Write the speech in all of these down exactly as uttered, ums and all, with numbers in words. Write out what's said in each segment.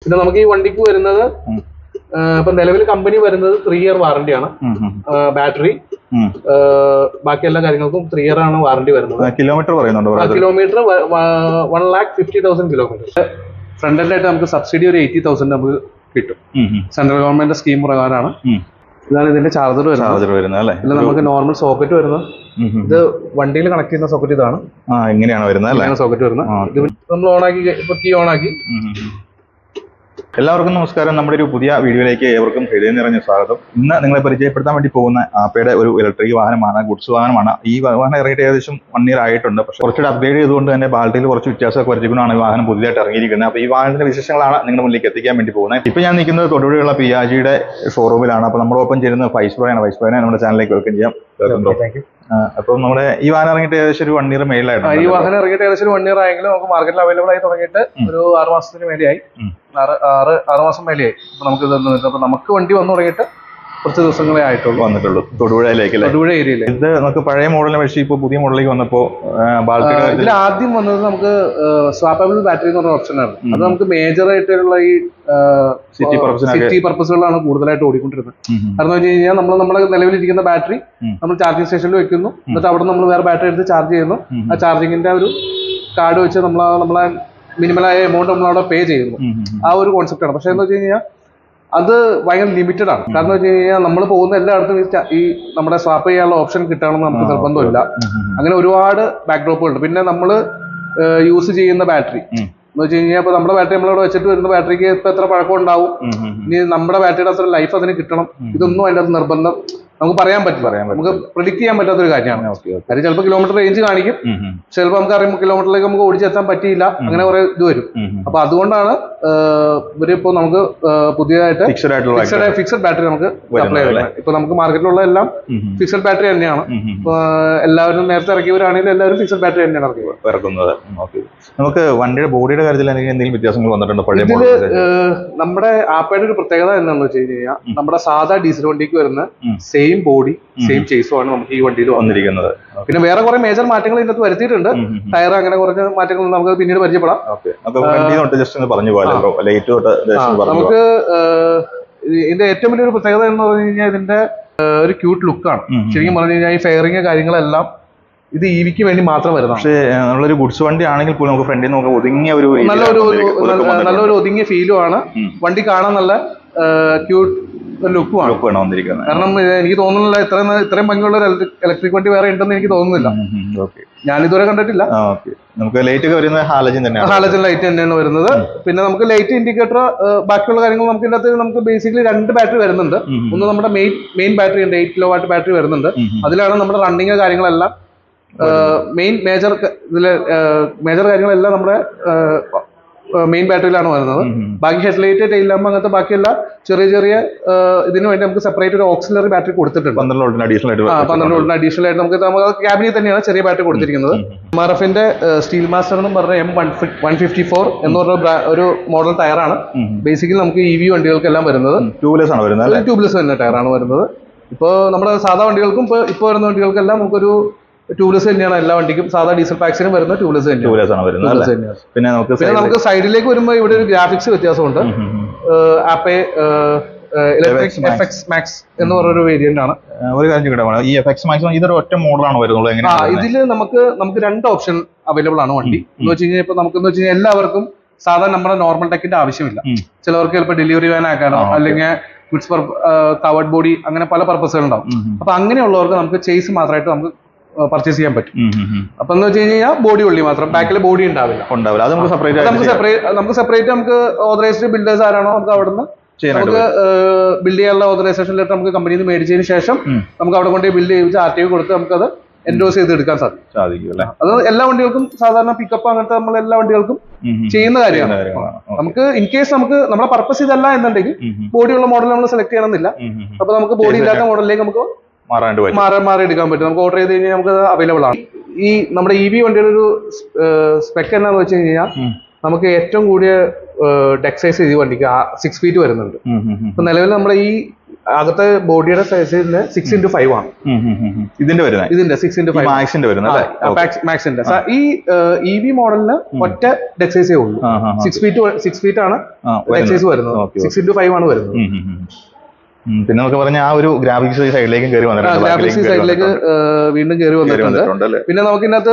പിന്നെ നമുക്ക് ഈ വണ്ടിക്ക് വരുന്നത് ഇപ്പൊ നിലവിൽ കമ്പനി വരുന്നത് ത്രീ ഇയർ വാറണ്ടിയാണ്. ബാറ്ററി ബാക്കി എല്ലാ കാര്യങ്ങൾക്കും ത്രീ ഇയർ ആണ് വാറണ്ടി വരുന്നത്. കിലോമീറ്റർ പറയുന്നുണ്ടോ? Kilometre one lakh fifty thousand kilometre. Front end ആയിട്ട് നമുക്ക് സബ്സിഡി ഒരു എയ്റ്റി തൗസൻഡ് നമുക്ക് കിട്ടും. സെൻട്രൽ ഗവൺമെന്റ് സ്കീം പ്രകാരമാണ്. ഇതാണ് ഇതിന്റെ ചാർജർ വരുന്നത്. ഇതിൽ നമുക്ക് നോർമൽ സോക്കറ്റ് വരുന്നത്. ഇത് വണ്ടിയിൽ കണക്ട് ചെയ്യുന്ന സോക്കറ്റ് ഇതാണ്. എങ്ങനെയാണ് വരുന്നത്? സോക്കറ്റ് വരുന്നത്. ഇത് നമ്മൾ ഓണാക്കി ഇപ്പൊ കീ ഓണാക്കി. എല്ലാവർക്കും നമസ്കാരം. നമ്മുടെ ഒരു പുതിയ വീഡിയോയിലേക്ക് ഏവർക്കും ഹൃദയം നിറഞ്ഞ സ്വാഗതം. ഇന്ന് നിങ്ങളെ പരിചയപ്പെടുത്താൻ വേണ്ടി പോകുന്ന ആപ്പയുടെ ഒരു ഇലക്ട്രിക് വാഹനമാണ്, ഗുഡ്സ് വാഹനമാണ്. ഈ വാഹനം ഇറങ്ങിയിട്ട് ഏകദേശം വൺ ഇയർ ആയിട്ടുണ്ട്. പക്ഷേ കുറച്ചുകൂടെ അപ്ഗ്രേഡ് ചെയ്തുകൊണ്ട് തന്നെ ബാൾട്ടിയിൽ കുറച്ച് വ്യത്യാസമൊക്കെ വരുത്തിക്കൊണ്ടാണ് ഈ വാഹനം പുതിയതായിട്ട് ഇറങ്ങിയിരിക്കുന്നത്. അപ്പോൾ ഈ വാഹനത്തിന്റെ വിശേഷങ്ങളാണ് നിങ്ങളുടെ മുന്നിലേക്ക് എത്തിക്കാൻ വേണ്ടി പോകുന്നത്. ഇപ്പോൾ ഞാൻ നിൽക്കുന്നത് തൊടുപുഴയുള്ള പിയാജിയുടെ ഷോറൂമിലാണ്. അപ്പോൾ നമ്മളൊപ്പം ചേരുന്ന ഫൈസ് ബ്രോയാണ്. ഫൈസ് ബ്രോയെ നമ്മുടെ ചാനലിലേക്ക് വെൽക്കം ചെയ്യാം. അപ്പൊ നമ്മുടെ ഈ വാഹനം ഇറങ്ങിയിട്ട് ഏകദേശം ഒരു വൺ ഇയർ മേലായിട്ട്. ഈ വാഹനം ഇറങ്ങിയിട്ട് ഏകദേശം വൺ ഇയർ ആയെങ്കിലും നമുക്ക് മാർക്കറ്റിൽ അവൈലബിൾ ആയി തുടങ്ങിയിട്ട് ഒരു ആറ് മാസത്തിന് മേലെയായി. ആറ് ആറ് ആറ് മാസം മേലെയായി. അപ്പൊ നമുക്ക് ഇത് അപ്പൊ നമുക്ക് വണ്ടി വന്നു തുടങ്ങിയിട്ട് കുറച്ച് ദിവസങ്ങളെ ആയിട്ടുള്ളൂ വന്നിട്ടുള്ളൂ തൊടുപുഴയിലേക്ക്. തൊടുപുഴ ഏരിയയിൽ ഇത് നമുക്ക് പഴയ മോഡലിനെ വെച്ച് ഇപ്പോൾ പുതിയ മോഡലിലേക്ക് വന്നപ്പോൾ ഇതിൽ ആദ്യം വന്നത് നമുക്ക് സ്വാപ്പബിൾ ബാറ്ററി എന്ന് പറഞ്ഞ ഓപ്ഷനാണ്. അത് നമുക്ക് മേജർ ആയിട്ടുള്ള ഈ സിറ്റി സിറ്റി പർപ്പസുകളാണ് കൂടുതലായിട്ട് ഓടിക്കൊണ്ടിരുന്നത്. കാരണം വെച്ച് കഴിഞ്ഞാൽ നമ്മൾ നമ്മുടെ നിലവിലിരിക്കുന്ന ബാറ്ററി നമ്മൾ ചാർജിങ് സ്റ്റേഷനിൽ വെക്കുന്നു. എന്നിട്ട് അവിടെ നമ്മൾ വേറെ ബാറ്ററി എടുത്ത് ചാർജ് ചെയ്യുന്നു. ആ ചാർജിങ്ങിന്റെ ഒരു കാർഡ് വെച്ച് നമ്മൾ നമ്മളെ മിനിമലായ എമൗണ്ട് നമ്മൾ അവിടെ പേ ചെയ്യുന്നു. ആ ഒരു കോൺസെപ്റ്റ് ആണ്. പക്ഷെ എന്ന് വെച്ച് കഴിഞ്ഞാൽ അത് ഭയങ്കര ലിമിറ്റഡ് ആണ്. കാരണം വെച്ച് കഴിഞ്ഞാൽ നമ്മൾ പോകുന്ന എല്ലായിടത്തും ഈ നമ്മുടെ സ്വാപ്പ് ചെയ്യാനുള്ള ഓപ്ഷൻ കിട്ടണമെന്ന് നമുക്ക് നിർബന്ധമില്ല. അങ്ങനെ ഒരുപാട് ബാക്ക്ഡ്രോപ്പുകൾ ഉണ്ട്. പിന്നെ നമ്മൾ യൂസ് ചെയ്യുന്ന ബാറ്ററി എന്ന് വെച്ച് കഴിഞ്ഞാൽ ഇപ്പൊ നമ്മുടെ ബാറ്ററി നമ്മളവിടെ വെച്ചിട്ട് വരുന്ന ബാറ്ററിക്ക് ഇപ്പൊ എത്ര പഴക്കം ഉണ്ടാവും, ഇനി നമ്മുടെ ബാറ്ററിയുടെ അത്ര ലൈഫ് അതിന് കിട്ടണം, ഇതൊന്നും അതിൻ്റെ അത് നിർബന്ധം നമുക്ക് പറയാൻ പറ്റില്ല. നമുക്ക് പ്രിഡിക്ട് ചെയ്യാൻ പറ്റാത്തൊരു കാര്യമാണ്. കാര്യം ചിലപ്പോൾ കിലോമീറ്റർ റേഞ്ച് കാണിക്കും, ചിലപ്പോൾ നമുക്ക് അറിയുമ്പോൾ കിലോമീറ്ററിലേക്ക് നമുക്ക് ഓടിച്ചെത്താൻ പറ്റിയില്ല, അങ്ങനെ കുറെ ഇത് വരും. അപ്പൊ അതുകൊണ്ടാണ് ഇവരിപ്പോ നമുക്ക് പുതിയതായിട്ട് ഫിക്സഡ് ബാറ്ററി നമുക്ക് സപ്ലൈ ചെയ്യുന്നത്. ഇപ്പൊ നമുക്ക് മാർക്കറ്റിലുള്ള എല്ലാം ഫിക്സഡ് ബാറ്ററി തന്നെയാണ്. ഇപ്പൊ എല്ലാവരും നേരത്തെ ഇറക്കിയവരാണെങ്കിലും എല്ലാവരും ഫിക്സഡ് ബാറ്ററി തന്നെയാണ് ഇറക്കുന്നത്. നമുക്ക് വണ്ടിയുടെ ബോഡിയുടെ കാര്യത്തിൽ എന്തെങ്കിലും വ്യത്യാസങ്ങൾ വന്നിട്ടുണ്ടോ? ഇതില് നമ്മുടെ ആപ്പയുടെ ഒരു പ്രത്യേകത എന്താണെന്ന് വെച്ച് കഴിഞ്ഞാൽ നമ്മുടെ സാധാ ഡീസൽ വണ്ടിക്ക് വരുന്ന സെയിം ബോഡി സെയിം ചേസും ആണ് നമുക്ക് ഈ വണ്ടിയിൽ വന്നിരിക്കുന്നത്. പിന്നെ വേറെ കുറെ മേജർ മാറ്റങ്ങൾ ഇതിനകത്ത് വരുത്തിയിട്ടുണ്ട്. ടയർ അങ്ങനെ കുറച്ച് മാറ്റങ്ങൾ നമുക്ക് പിന്നീട് പരിചയപ്പെടാം. നമുക്ക് ഇതിന്റെ ഏറ്റവും വലിയൊരു പ്രത്യേകത എന്ന് പറഞ്ഞു കഴിഞ്ഞാൽ ഇതിന്റെ ഒരു ക്യൂട്ട് ലുക്കാണ്. ശരിക്കും പറഞ്ഞു കഴിഞ്ഞാൽ ഈ ഫെയറിങ് കാര്യങ്ങളെല്ലാം ഇത് ഇ വിക്ക് വേണ്ടി മാത്രം വരുന്നത്. പക്ഷേ നമ്മളൊരു ഗുഡ്സ് വണ്ടി ആണെങ്കിൽ പോലും നമുക്ക് ഫ്രണ്ടിൽ നമുക്ക് ഒതുങ്ങിയ ഒരു നല്ലൊരു നല്ലൊരു ഒതുങ്ങിയ ഫീലും ആണ്. വണ്ടി കാണാൻ നല്ല ക്യൂട്ട് ലുക്കുമാണ് വന്നിരിക്കുന്നത്. കാരണം എനിക്ക് തോന്നുന്നില്ല ഇത്രയും ഇത്രയും ഭംഗിയുള്ള ഒരു ഇലക്ട്രിക് വണ്ടി വേറെ ഉണ്ടെന്ന് എനിക്ക് തോന്നുന്നില്ല. ഞാൻ ഇതുവരെ കണ്ടിട്ടില്ല. നമുക്ക് ലൈറ്റ് ഒക്കെ വരുന്നത് ഹാലജൻ തന്നെയാണ്. ഹാലജൻ ലൈറ്റ് തന്നെയാണ് വരുന്നത്. പിന്നെ നമുക്ക് ലൈറ്റ് ഇൻഡിക്കേറ്റർ ബാക്കിയുള്ള കാര്യങ്ങൾ നമുക്ക് ഇതിനകത്ത് നമുക്ക് ബേസിക്കലി രണ്ട് ബാറ്ററി വരുന്നുണ്ട്. ഒന്ന് നമ്മുടെ മെയിൻ മെയിൻ ബാറ്ററി ഉണ്ട്, എയ്റ്റ് കിലോ വാട്ട് ബാറ്ററി വരുന്നുണ്ട്. അതിലാണ് നമ്മുടെ റണ്ണിങ് കാര്യങ്ങളെല്ലാം മെയിൻ മേജർ ഇതില് മേജർ കാര്യങ്ങളെല്ലാം നമ്മുടെ മെയിൻ ബാറ്ററിയിലാണ് വരുന്നത്. ബാക്കി ഹെഡ്ലൈറ്റ് ടെയിൽ ലാമ്പ് അങ്ങനത്തെ ബാക്കിയുള്ള ചെറിയ ചെറിയ ഇതിന് വേണ്ടി നമുക്ക് സെപ്പറേറ്റ് ഒരു ഓക്സിലറി ബാറ്ററി കൊടുത്തിട്ടുണ്ട്. പന്ത്രണ്ട് വോൾട്ടിന് അഡീഷണൽ ആയിട്ട് പന്ത്രണ്ട് വോൾട്ടിന് അഡീഷണൽ ആയിട്ട് നമുക്ക് ക്യാബിനിൽ തന്നെയാണ് ചെറിയ ബാറ്ററി കൊടുത്തിരിക്കുന്നത്. എം ആർ എഫിന്റെ സ്റ്റീൽ മാസ്റ്റർ എന്ന് പറഞ്ഞ എം വൺ ഫിഫ്റ്റി ഫോർ എന്ന് പറഞ്ഞ ഒരു മോഡൽ ടയറാണ് ബേസിക്കലി നമുക്ക് ഇ വി വണ്ടികൾക്കെല്ലാം വരുന്നത്. ട്യൂബ്ലെസ് ആണ് വരുന്നത്. ട്യൂബ്ലെസ് തന്നെ ടയറാണ് വരുന്നത്. ഇപ്പോൾ നമ്മുടെ സാധാ വണ്ടികൾക്കും ഇപ്പോൾ ഇപ്പോൾ വരുന്ന വണ്ടികൾക്കെല്ലാം നമുക്കൊരു ട്യൂബ്ലെസ് തന്നെയാണ് എല്ലാ വണ്ടിക്കും. സാധാ ഡീസൽ പാക്സിനും വരുന്ന ട്യൂബ്ലെസ് തന്നെയാണ്. പിന്നെ നമുക്ക് പിന്നെ നമുക്ക് സൈഡിലേക്ക് വരുമ്പോൾ ഇവിടെ ഒരു ഗ്രാഫിക്സ് വ്യത്യാസമുണ്ട്. Ape electric F X Max എന്ന് പറഞ്ഞൊരു വേരിയന്റ് ആണ്. ഒരു കാര്യം ഈ എഫ് എക്സ് മാക്സ് ഇതൊരു ഒറ്റ മോഡലാണ് വരുന്നത്. ഇതില് നമുക്ക് നമുക്ക് രണ്ട് ഓപ്ഷൻ അവൈലബിൾ ആണ് വണ്ടി എന്ന് വെച്ച് കഴിഞ്ഞാൽ. ഇപ്പൊ നമുക്ക് എന്ന് വെച്ച് കഴിഞ്ഞാൽ എല്ലാവർക്കും സാധാരണ നമ്മുടെ നോർമൽ ടെക്കിന്റെ ആവശ്യമില്ല. ചിലവർക്ക് ചിലപ്പോൾ ഡെലിവറി വാൻ ആക്കാനോ അല്ലെങ്കിൽ ഗുഡ്സ് കവേർഡ് ബോഡി അങ്ങനെ പല പർപ്പസുകൾ ഉണ്ടാവും. അപ്പൊ അങ്ങനെയുള്ളവർക്ക് നമുക്ക് ചേസ് മാത്രമായിട്ട് നമുക്ക് പർച്ചേസ് ചെയ്യാൻ പറ്റും. അപ്പൊ എന്ന് വെച്ച് കഴിഞ്ഞാൽ ബോഡി ഉള്ളി മാത്രം, ബാക്കിൽ ബോഡി ഉണ്ടാവില്ല. നമുക്ക് സെപ്പറേറ്റ് നമുക്ക് സെപ്പറേറ്റ് നമുക്ക് ഓതറൈസ്ഡ് ബിൽഡേഴ്സ് ആരാണോ നമുക്ക് അവിടെ നിന്ന് നമുക്ക് ബിൽഡ് ചെയ്യാനുള്ള ഓതറൈസേഷൻ ലെറ്റർ നമുക്ക് കമ്പനിയിൽ നിന്ന് മേടിച്ചതിന് ശേഷം നമുക്ക് അവിടെ കൊണ്ട് ബിൽഡ് ചെയ്ത് ആർ ടി ഒ കൊടുത്ത് നമുക്കത് എൻഡോസ് ചെയ്ത് എടുക്കാൻ സാധിക്കും. അത് എല്ലാ വണ്ടികൾക്കും സാധാരണ പിക്കപ്പ് അങ്ങനത്തെ നമ്മൾ എല്ലാ വണ്ടികൾക്കും ചെയ്യുന്ന കാര്യമാണ്. നമുക്ക് ഇൻ കേസ് നമുക്ക് നമ്മുടെ പർപ്പസ് ഇതല്ല എന്നുണ്ടെങ്കിൽ ബോഡിയുള്ള മോഡൽ നമ്മൾ സെലക്ട് ചെയ്യണമെന്നില്ല. അപ്പൊ നമുക്ക് ബോഡി ഇല്ലാത്ത മോഡലിലേക്ക് നമുക്ക് മാറി മാറി എടുക്കാൻ പറ്റും. നമുക്ക് ഓർഡർ ചെയ്ത് കഴിഞ്ഞാൽ നമുക്ക് അവൈലബിൾ ആണ്. ഈ നമ്മുടെ ഇ വി വണ്ടിയുടെ ഒരു സ്പെക്ക് എന്നാന്ന് വെച്ച് കഴിഞ്ഞാൽ നമുക്ക് ഏറ്റവും കൂടിയ ഡെക്ക് സൈസ് ഈ വണ്ടിക്ക് സിക്സ് ഫീറ്റ് വരുന്നുണ്ട്. ഇപ്പൊ നിലവിൽ നമ്മുടെ ഈ അകത്തെ ബോഡിയുടെ സൈസിന് സിക്സ് ഇന്റു ഫൈവ് ആണ് ഇതിന്റെ വരുന്നത് ഇതിന്റെ സിക്സ് ഇന്റു ഫൈവ് മാക്സിന്റെ വരുന്നത് മാക്സിന്റെ ഈ ഇ വി മോഡലിന് ഒറ്റ ഡെക്ക് സൈസേ ഉള്ളൂ സിക്സ് ഫീറ്റ് സിക്സ് ഫീറ്റ് ആണ് ഡെക്ക് സൈസ് വരുന്നത് സിക്സ് ഇന്റു ഫൈവ് ആണ് വരുന്നത് പിന്നെ നമുക്ക് പറഞ്ഞ ആ ഒരു ഗ്രാഫിക്സ് സൈഡിലേക്കും കയറി വന്നിട്ടുണ്ട് ഗ്രാഫിക്സ് സൈഡിലേക്ക് വീണ്ടും കയറി വന്നിട്ടുണ്ട് പിന്നെ നമുക്ക് ഇതിനകത്ത്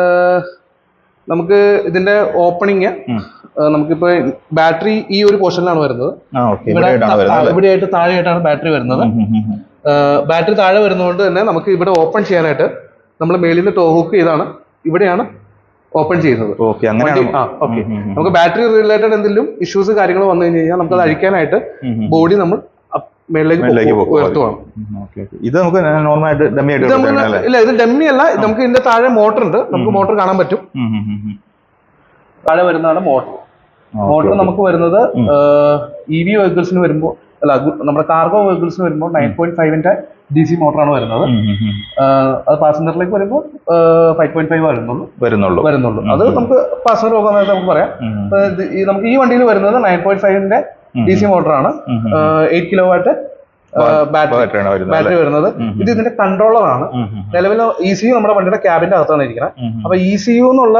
നമുക്ക് ഇതിന്റെ ഓപ്പണിങ് നമുക്കിപ്പോ ബാറ്ററി ഈ ഒരു പോർഷനിലാണ് വരുന്നത് ഇവിടെയായിട്ട് താഴെയായിട്ടാണ് ബാറ്ററി വരുന്നത് ബാറ്ററി താഴെ വരുന്നതുകൊണ്ട് തന്നെ നമുക്ക് ഇവിടെ ഓപ്പൺ ചെയ്യാനായിട്ട് നമ്മൾ മേലിൽ നിന്ന് ടോ ഹുക്ക് ചെയ്താണ് ഇവിടെയാണ് ഓപ്പൺ ചെയ്യുന്നത് നമുക്ക് ബാറ്ററി റിലേറ്റഡ് എന്തെങ്കിലും ഇഷ്യൂസ് കാര്യങ്ങൾ വന്നു കഴിഞ്ഞ് കഴിഞ്ഞാൽ നമുക്കത് അഴിക്കാനായിട്ട് ബോഡി നമ്മൾ മേളിലേക്ക് ഉയർത്തുവാണ് ഇത് നമുക്ക് നോർമലായിട്ട് ഡമ്മി ആയിട്ട് ഇല്ല ഇത് ഡമ്മി അല്ല നമുക്ക് ഇതിന്റെ താഴെ മോട്ടർ ഉണ്ട് നമുക്ക് മോട്ടർ കാണാൻ പറ്റും താഴെ വരുന്നതാണ് മോട്ടർ മോട്ടർ നമുക്ക് വരുന്നത് ഇ വി വെഹിക്കിൾസിന് വരുമ്പോൾ അല്ല നമ്മുടെ കാർഗോ വെഹിക്കിൾസിന് വരുമ്പോൾ നയൻ പോയിന്റ് ഫൈവിന്റെ ഡി സി മോട്ടറാണ് വരുന്നത് അത് പാസഞ്ചറിലേക്ക് വരുമ്പോൾ ഫൈവ് പോയിന്റ് ഫൈവ് വരുന്നുള്ളൂ വരുന്നുള്ളൂ വരുന്നുള്ളൂ അത് നമുക്ക് പാസഞ്ചർ നോക്കാനായിട്ട് നമുക്ക് പറയാം നമുക്ക് ഈ വണ്ടിയിൽ വരുന്നത് നയൻ പോയിന്റ് ഫൈവിന്റെ ഡി സി മോട്ടറാണ് eight kilowatt battery battery വരുന്നത് ഇത് ഇതിന്റെ കൺട്രോളറാണ് നിലവിൽ ഇ സി യു നമ്മുടെ വണ്ടിയുടെ ക്യാബിന്റെ അകത്താണ് ഇരിക്കുന്നത് അപ്പൊ ഇ സി യു എന്നുള്ള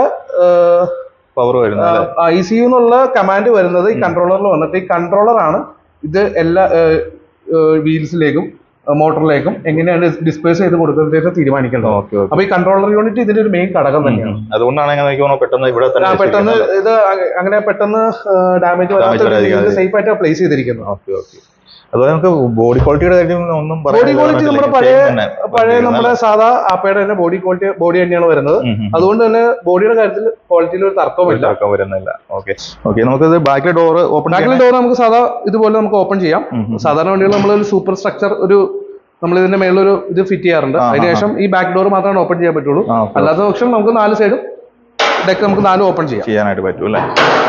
പവർ വരുന്നത് ഇ സി യു എന്നുള്ള കമാൻഡ് വരുന്നത് ഈ കൺട്രോളറിൽ വന്നിട്ട് ഈ കൺട്രോളറാണ് ഇത് എല്ലാ വീൽസിലേക്കും മോട്ടറിലേക്കും എങ്ങനെയാണ് ഡിസ്പേഴ്സ് ചെയ്ത് കൊടുക്കുന്നതിന് തീരുമാനിക്കേണ്ടത് അപ്പൊ ഈ കൺട്രോളർ യൂണിറ്റ് ഇതിന്റെ ഒരു മെയിൻ ഘടകം തന്നെയാണ് അതുകൊണ്ടാണ് പെട്ടെന്ന് ഇവിടെ പെട്ടെന്ന് ഇത് അങ്ങനെ പെട്ടെന്ന് ഡാമേജ് വരാത്ത സേഫ് ആയിട്ട് പ്ലേസ് ചെയ്തിരിക്കുന്നത് അതുപോലെ നമുക്ക് ബോഡി ക്വാളിറ്റിയുടെ കാര്യം ഒന്നും ബോഡി ക്വാളിറ്റി നമ്മുടെ പഴയ പഴയ നമ്മുടെ സാധാ ആപ്പയുടെ തന്നെ ബോഡി ക്വാളിറ്റി ബോഡി തന്നെയാണ് വരുന്നത് അതുകൊണ്ട് തന്നെ ബോഡിയുടെ കാര്യത്തിൽ ക്വാളിറ്റിയിൽ ഒരു തർക്കമില്ല തർക്കം വരുന്നില്ല ഓക്കെ ഓക്കെ നമുക്ക് ബാക്കിലെ ഡോർ ഓപ്പൺ ബാക്കിലെ ഡോർ നമുക്ക് സാധാ ഇതുപോലെ നമുക്ക് ഓപ്പൺ ചെയ്യാം സാധാരണ വണ്ടികൾ നമ്മളൊരു സൂപ്പർ സ്ട്രക്ചർ ഒരു നമ്മൾ ഇതിന്റെ മേളിലൊരു ഇത് ഫിറ്റ് ചെയ്യാറുണ്ട് അതിനുശേഷം ഈ ബാക്ക് ഡോർ മാത്രമാണ് ഓപ്പൺ ചെയ്യാൻ പറ്റുള്ളൂ അല്ലാത്ത പക്ഷം നമുക്ക് നാല് സൈഡും ഡെക്ക് നമുക്ക് നാലും ഓപ്പൺ ചെയ്യാം ചെയ്യാനായിട്ട് പറ്റും അല്ലേ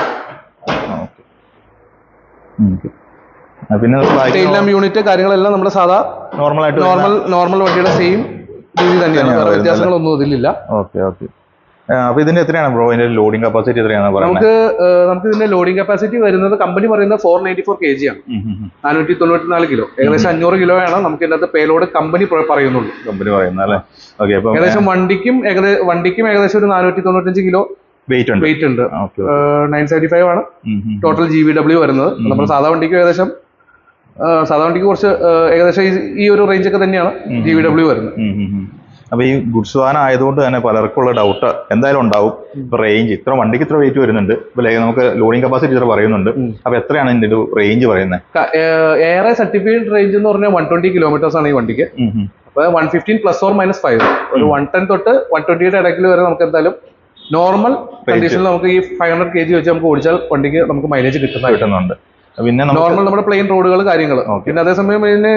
പിന്നെ ടെയിൽ ലാമ്പ് യൂണിറ്റ് കാര്യങ്ങളെല്ലാം നമ്മുടെ സാധാ നോർമൽ നോർമൽ നോർമൽ വണ്ടിയുടെ സെയിം രീതി തന്നെയാണ് വ്യത്യാസങ്ങളൊന്നും ഇതിലില്ല ഓക്കെ ഓക്കെ അപ്പൊ ഇതിന്റെ എത്രയാണ് ബ്രോ ഇതിന്റെ ലോഡിംഗ് കപ്പാസിറ്റി എത്രയാണ് നമുക്ക് നമുക്ക് ഇതിന്റെ ലോഡിംഗ് കപ്പാസിറ്റി വരുന്നത് കമ്പനി പറയുന്നത് four ninety four K G ആണ് നാനൂറ്റി തൊണ്ണൂറ്റി നാല് കിലോ ഏകദേശം അഞ്ഞൂറ് കിലോ ആണ് നമുക്ക് ഇതിനകത്ത് പേലോഡ് കമ്പനി പറയുന്നുള്ളൂ കമ്പനി പറയുന്നത് അല്ലേ ഓക്കെ ഏകദേശം വണ്ടിക്കും ഏകദേശം വണ്ടിക്കും ഏകദേശം ഒരു നാനൂറ്റി തൊണ്ണൂറ്റഞ്ച് കിലോ വെയിറ്റ് ഉണ്ട് വെയിറ്റ് ഉണ്ട് നയൻ സെവന്റി ഫൈവ് ആണ് ടോട്ടൽ ജി വി ഡബ്ല്യൂ വരുന്നത് നമ്മുടെ സാധാ വണ്ടിക്കും ഏകദേശം സാധാ വണ്ടിക്ക് കുറച്ച് ഏകദേശം ഈ ഒരു റേഞ്ച് ഒക്കെ തന്നെയാണ് ജി വി ഡബ്ല്യൂ വരുന്നത് അപ്പൊ ഈ ഗുഡ്സ് വാഹനം ആയതുകൊണ്ട് തന്നെ പലർക്കുള്ള ഡൗട്ട് എന്തായാലും ഉണ്ടാവും ഇപ്പൊ റേഞ്ച് ഇത്ര വണ്ടിക്ക് ഇത്ര വെയിറ്റ് വരുന്നുണ്ട് നമുക്ക് ലോഡിംഗ് കപ്പാസിറ്റി ഇത്ര പറയുന്നുണ്ട് അപ്പൊ എത്രയാണ് ഇതിന്റെ ഒരു റേഞ്ച് പറയുന്നത് ഏറെ സർട്ടിഫൈഡ് റേഞ്ച് എന്ന് പറഞ്ഞാൽ വൺ ട്വന്റി കിലോമീറ്റേഴ്സ് ആണ് ഈ വണ്ടിക്ക് അപ്പൊ one fifteen plus or minus five ഒരു വൺ ടെൻ തൊട്ട് വൺ ട്വന്റിയുടെ ഇടയ്ക്ക് വരെ നമുക്ക് എന്തായാലും നോർമൽ കണ്ടീഷനിൽ നമുക്ക് ഈ ഫൈവ് ഹൺഡ്രഡ് കെ ജി വെച്ച് നമുക്ക് ഓടിച്ചാൽ വണ്ടിക്ക് നമുക്ക് മൈലേജ് കിട്ടുന്ന കിട്ടുന്നുണ്ട് പിന്നെ നോർമൽ നമ്മുടെ പ്ലെയിൻ റോഡുകൾ കാര്യങ്ങൾ പിന്നെ അതേസമയം ഇതിന്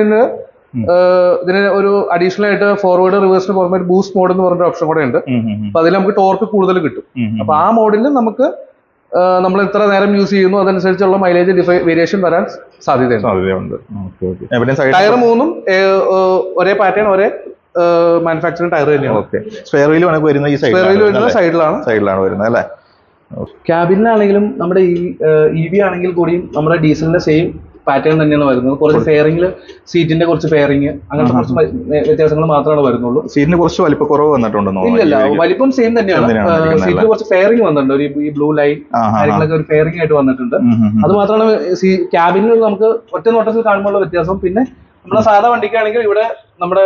ഇതിന് ഒരു അഡീഷണൽ ആയിട്ട് ഫോർവേഡ് റിവേഴ്സിന് പുറമെ ബൂസ്റ്റ് മോഡ് എന്ന് പറഞ്ഞ ഓപ്ഷൻ കൂടെ ഉണ്ട് അപ്പൊ അതിൽ നമുക്ക് ടോർക്ക് കൂടുതൽ കിട്ടും അപ്പൊ ആ മോഡിൽ നമുക്ക് നമ്മൾ ഇത്ര നേരം യൂസ് ചെയ്യുന്നു അതനുസരിച്ചുള്ള മൈലേജ് വേരിയേഷൻ വരാൻ സാധ്യതയുണ്ട് ടയർ മൂന്നും ഒരേ പാറ്റേൺ ഒരേ മാനുഫാക്ചറിംഗ് ടയർ തന്നെയാണ് സ്പെയർ വീൽ വരുന്ന ഈ സൈഡിലാണ് സൈഡിലാണ് വരുന്നത് അല്ലേ ക്യാബിനാണെങ്കിലും നമ്മുടെ ഇ വി ആണെങ്കിൽ കൂടിയും നമ്മുടെ ഡീസലിന്റെ സെയിം പാറ്റേൺ തന്നെയാണ് വരുന്നത് കുറച്ച് ഫെയറിംഗിൽ സീറ്റിന്റെ കുറച്ച് ഫെയറിംഗ് അങ്ങനത്തെ കുറച്ച് വ്യത്യാസങ്ങൾ മാത്രമാണ് വരുന്നുള്ളൂ സീറ്റിന് കുറച്ച് വലിപ്പക്കുറവ് വന്നിട്ടുണ്ടോ ഇല്ലല്ല വലിപ്പം സെയിം തന്നെയാണ് സീറ്റിന് കുറച്ച് ഫെയറിംഗ് വന്നിട്ടുണ്ട് ഒരു ഈ ബ്ലൂ ലൈൻ കാര്യങ്ങളൊക്കെ ഒരു ഫെയറിംഗ് ആയിട്ട് വന്നിട്ടുണ്ട് അത് മാത്രമാണ് ക്യാബിനിൽ നമുക്ക് ഒറ്റ നോട്ടത്തിൽ കാണുമ്പോൾ വ്യത്യാസം പിന്നെ നമ്മുടെ സാധാ വണ്ടിക്കാണെങ്കിൽ ഇവിടെ നമ്മുടെ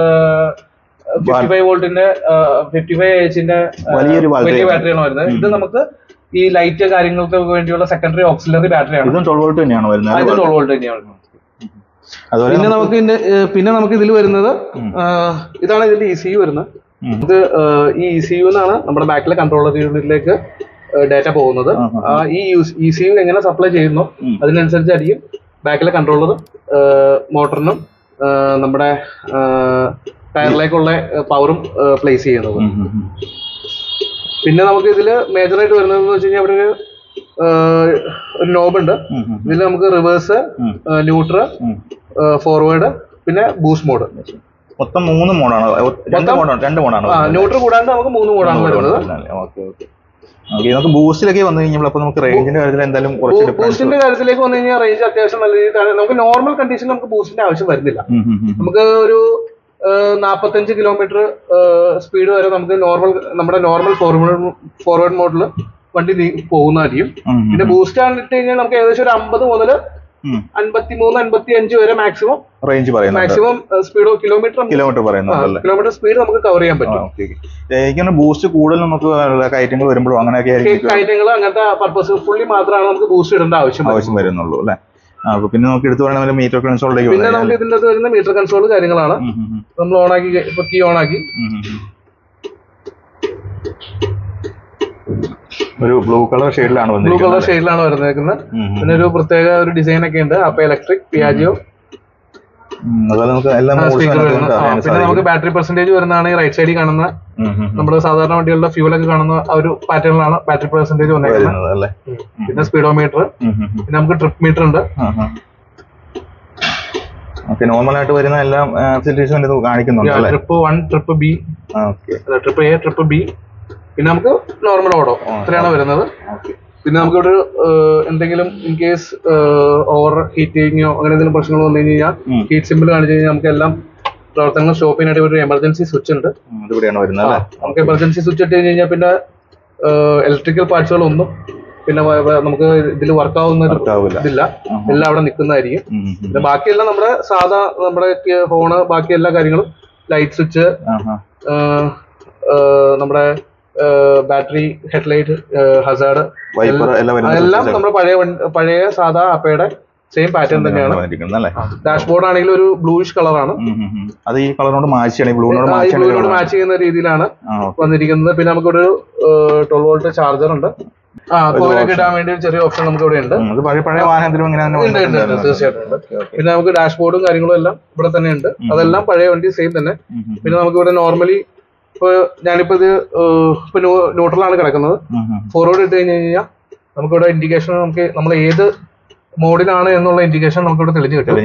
ഫിഫ്റ്റി ഫൈവ് വോൾട്ടിന്റെ ഫിഫ്റ്റി ഫൈവ് എച്ചിന്റെ വലിയ ബാറ്ററിയാണ് വരുന്നത് ഇത് നമുക്ക് ഈ ലൈറ്റ് കാര്യങ്ങൾക്ക് വേണ്ടിയുള്ള സെക്കൻഡറി ഓക്സിലറി ബാറ്ററിയാണ് ട്വൽവ് വോൾട്ട് തന്നെയാണ് വരുന്നത് ട്വൽവ് വോൾട്ട് തന്നെയാണ് പിന്നെ നമുക്ക് ഇതിന്റെ പിന്നെ നമുക്ക് ഇതിൽ വരുന്നത് ഇതാണ് ഇതിന്റെ ഇ സി യു വരുന്നത് ഇത് ഈ ഇ സി യു എന്നാണ് നമ്മുടെ ബാക്കിലെ കൺട്രോളർ യൂണിറ്റിലേക്ക് ഡാറ്റ പോകുന്നത് ഈ ഇ സി യു എങ്ങനെ സപ്ലൈ ചെയ്യുന്നു അതിനനുസരിച്ചായിരിക്കും ബാക്കിലെ കൺട്രോളർ മോട്ടറിനും നമ്മുടെ ടയറിലേക്കുള്ള പവറും പ്ലേസ് ചെയ്യുന്നത് പിന്നെ നമുക്ക് ഇതിൽ മേജറായിട്ട് വരുന്നതെന്ന് വെച്ച് കഴിഞ്ഞാൽ ഇവിടെ ഒരു നോബ് ഉണ്ട് ഇതിൽ നമുക്ക് റിവേഴ്സ് ന്യൂട്രൽ ഫോർവേഡ് പിന്നെ ബൂസ്റ്റ് മോഡ് മൊത്തം മൂന്ന് മോഡാണ് രണ്ട് മോഡാണ് ന്യൂട്രൽ കൂടാണ്ട് നമുക്ക് മൂന്ന് മോഡാണ് വരുന്നത് നമുക്ക് ബൂസ്റ്റിലൊക്കെ വന്നു കഴിഞ്ഞാൽ അപ്പൊ നമുക്ക് റേഞ്ചിന്റെ കാര്യത്തിൽ എന്തായാലും കുറച്ച് ബൂസ്റ്റിന്റെ കാര്യത്തിലേക്ക് വന്നു കഴിഞ്ഞാൽ റേഞ്ച് അത്യാവശ്യം നല്ല രീതിയിൽ നമുക്ക് നോർമൽ കണ്ടീഷനിൽ നമുക്ക് ബൂസ്റ്റിന്റെ ആവശ്യം വരുന്നില്ല. നമുക്ക് ഒരു നാൽപ്പത്തഞ്ച് കിലോമീറ്റർ സ്പീഡ് വരെ നമുക്ക് നോർമൽ നമ്മുടെ നോർമൽ ഫോർവേഡ് ഫോർവേഡ് മോഡിൽ വണ്ടി പോകുന്നതായിരിക്കും. പിന്നെ ബൂസ്റ്റ് ആണിട്ട് കഴിഞ്ഞാൽ നമുക്ക് ഏകദേശം ഒരു അമ്പത് മുതൽ അൻപത്തി മൂന്ന് അൻപത്തി അഞ്ച് വരെ മാക്സിമം റേഞ്ച് പറയുന്നത്, മാക്സിമം സ്പീഡ് കിലോമീറ്റർ കിലോമീറ്റർ പറയുന്നത് കിലോമീറ്റർ സ്പീഡ് നമുക്ക് കവർ ചെയ്യാൻ പറ്റും. എനിക്ക് ബൂസ്റ്റ് കൂടുതൽ നമുക്ക് കയറ്റങ്ങൾ വരുമ്പോഴും അങ്ങനെയൊക്കെ കയറ്റങ്ങൾ അങ്ങനത്തെ പർപ്പസ് ഫുള്ളി മാത്രമാണ് നമുക്ക് ബൂസ്റ്റ് ഇടേണ്ട ആവശ്യം ആവശ്യം വരുന്നുള്ളൂ അല്ലെ. അപ്പൊ പിന്നെ നമുക്ക് എടുത്തു പറയുന്നത് മീറ്റർ കൺസോളിലേക്ക് പിന്നെ നമുക്ക് ഇതിന്റെ അകത്ത് വരുന്ന മീറ്റർ കൺസോൾ കാര്യങ്ങളാണ്. നമ്മൾ ഓൺ ആക്കി ഇപ്പൊ കീ ഓൺ ആക്കി ഒരു ബ്ലൂ കളർ ഷെയ്ഡിലാണ് ബ്ലൂ കളർ ഷെയ്ഡിലാണ് വരുന്നത്. പിന്നെ ഒരു പ്രത്യേക ഒരു ഡിസൈൻ ഒക്കെ ഉണ്ട്. അപ്പൊ ഇലക്ട്രിക് പിയാജിയോ. പിന്നെ നമുക്ക് ബാറ്ററി പെർസെന്റേജ് വരുന്നതാണ് ഈ റൈറ്റ് സൈഡിൽ കാണുന്ന നമ്മുടെ സാധാരണ വണ്ടികളുടെ ഫ്യൂലൊക്കെ കാണുന്ന ആ ഒരു പാറ്റേണിലാണ് ബാറ്ററി പെർസെന്റേജ് വന്നേക്കുന്നത്. പിന്നെ സ്പീഡോമീറ്റർ, പിന്നെ നമുക്ക് ട്രിപ്പ് മീറ്റർ ഉണ്ട്. നോർമൽ ആയിട്ട് വരുന്ന എല്ലാ ഫെസിലിറ്റീസും കാണിക്കുന്നുണ്ട്. Trip one, trip B, trip A, trip B, പിന്നെ നമുക്ക് നോർമൽ ഓടോ ഇത്രയാണ് വരുന്നത്. പിന്നെ നമുക്ക് ഇവിടെ എന്തെങ്കിലും ഇൻ കേസ് ഓവർ ഹീറ്റിങ്ങോ അങ്ങനെ എന്തെങ്കിലും പ്രശ്നങ്ങൾ വന്നു കഴിഞ്ഞാൽ ഹീറ്റ് സിമ്പിൾ കാണിച്ചു കഴിഞ്ഞാൽ നമുക്ക് എല്ലാം പ്രവർത്തനങ്ങൾ സ്റ്റോപ്പ് ചെയ്യാനായിട്ട് ഒരു എമർജൻസി സ്വിച്ച് ഉണ്ട്. നമുക്ക് എമർജൻസി സ്വിച്ച് ഇട്ട് കഴിഞ്ഞ് കഴിഞ്ഞാൽ പിന്നെ ഇലക്ട്രിക്കൽ പാർട്സുകളൊന്നും പിന്നെ നമുക്ക് ഇതിൽ വർക്ക് ആവുന്ന ഇതില്ല, എല്ലാം അവിടെ നിൽക്കുന്നതായിരിക്കും. പിന്നെ ബാക്കിയെല്ലാം നമ്മുടെ സാധാ നമ്മുടെ ഹോണ് ബാക്കി എല്ലാ കാര്യങ്ങളും ലൈറ്റ് സ്വിച്ച്, നമ്മുടെ ബാറ്ററി, ഹെഡ്ലൈറ്റ്, ഹസാർഡ് എല്ലാം നമ്മുടെ പഴയ പഴയ സാധാ അപ്പയുടെ സെയിം പാറ്റേൺ തന്നെയാണ്. ഡാഷ്ബോർഡ് ആണെങ്കിൽ ഒരു ബ്ലൂയിഷ് കളറാണ്. അത് ഈ കളറിനോട് മാച്ച് ബ്ലൂവിനോട് മാച്ച് ചെയ്യുന്ന രീതിയിലാണ് വന്നിരിക്കുന്നത്. പിന്നെ നമുക്കൊരു ട്വൽവ് വോൾട്ട് ചാർജർ ഉണ്ട്. ആ കോവിനൊക്കെ ഇടാൻ വേണ്ടി ഒരു ചെറിയ ഓപ്ഷൻ നമുക്ക് ഇവിടെ ഉണ്ട്. തീർച്ചയായിട്ടും. പിന്നെ നമുക്ക് ഡാഷ്ബോർഡും കാര്യങ്ങളും എല്ലാം ഇവിടെ തന്നെ ഉണ്ട്. അതെല്ലാം പഴയ വണ്ടി സെയിം തന്നെ. പിന്നെ നമുക്ക് ഇവിടെ നോർമലി ഇപ്പൊ ഞാനിപ്പോ ഇത് ഇപ്പൊ ന്യൂട്രലാണ് കിടക്കുന്നത്. ഫോർവേഡ് ഇട്ട് കഴിഞ്ഞ് കഴിഞ്ഞാൽ നമുക്കിവിടെ ഇൻഡിക്കേഷൻ നമുക്ക് നമ്മൾ ഏത് മോഡിലാണ് എന്നുള്ള ഇൻഡിക്കേഷൻ നമുക്കിവിടെ തെളിഞ്ഞ് കിട്ടും.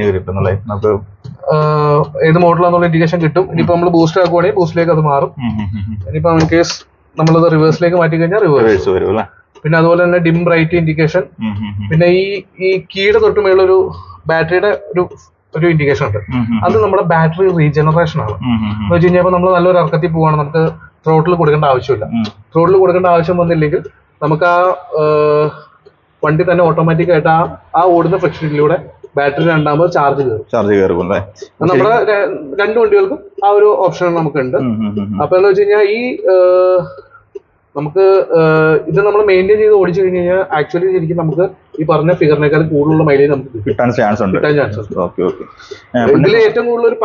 ഏത് മോഡിലാന്നുള്ള ഇൻഡിക്കേഷൻ കിട്ടും. ഇനിയിപ്പോ നമ്മൾ ബൂസ്റ്റ് ആക്കുവാണെങ്കിൽ ബൂസ്റ്റിലേക്ക് അത് മാറും. ഇനിയിപ്പോ ഇൻ കേസ് നമ്മളത് റിവേഴ്സിലേക്ക് മാറ്റി കഴിഞ്ഞാൽ റിവേഴ്സ് വരും. പിന്നെ അതുപോലെ തന്നെ ഡിം ബ്രൈറ്റ് ഇൻഡിക്കേഷൻ. പിന്നെ ഈ ഈ കീയുടെ തൊട്ട് മേളൊരു ബാറ്ററിയുടെ ഒരു ഒരു ഇൻഡിക്കേഷൻ ഉണ്ട്. അത് നമ്മുടെ ബാറ്ററി റീജനറേഷൻ ആണ്. എന്ന് വെച്ച് കഴിഞ്ഞാൽ നമ്മൾ നല്ലൊരു ഇറക്കത്തിൽ പോവാണ്, നമുക്ക് ത്രോട്ടിൽ കൊടുക്കേണ്ട ആവശ്യമില്ല. ത്രോട്ടിൽ കൊടുക്കേണ്ട ആവശ്യം വന്നില്ലെങ്കിൽ നമുക്ക് ആ വണ്ടി തന്നെ ഓട്ടോമാറ്റിക് ആയിട്ട് ആ ആ ഓടുന്ന ഫ്രിക്ഷനിലൂടെ ബാറ്ററി രണ്ടാമത് ചാർജ് കയറും ചാർജ് കയറും നമ്മുടെ രണ്ട് വണ്ടികൾക്കും ആ ഒരു ഓപ്ഷൻ നമുക്കുണ്ട്. അപ്പൊ എന്ന് വെച്ച് കഴിഞ്ഞാൽ ഈ നമുക്ക് ഇത് നമ്മൾ മെയിൻറ്റെയിൻ ചെയ്ത് ഓടിച്ചു കഴിഞ്ഞ് കഴിഞ്ഞാൽ ആക്ച്വലി ശരിക്കും നമുക്ക് ഈ പറഞ്ഞ ഫിഗറിനേക്കാൾ കൂടുതലുള്ള മൈലേജ് നമുക്ക് കിട്ടാൻ ചാൻസ് ഉണ്ട്. കിട്ടാൻ ചാൻസ് ഉണ്ട്. ഇതിൽ ഏറ്റവും കൂടുതൽ ഒരു